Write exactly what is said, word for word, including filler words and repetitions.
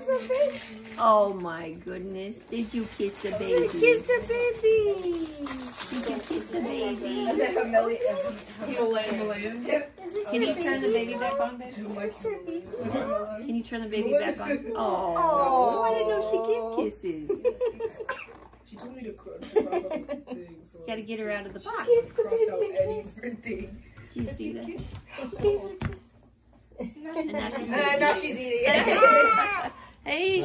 a baby. Oh my goodness. Did you kiss the baby? Kiss the baby. Did you kiss the baby? Is that familiar? Himalayan. Can you turn the baby back on, baby? Can you turn the baby back on? Oh, Oh. I didn't know she give kisses. She told me to cross out the thing, so Gotta get her out of the box. I crossed out Eddie's thing. Do you see that? Okay. And now she's, Uh, now she's eating it. Hey.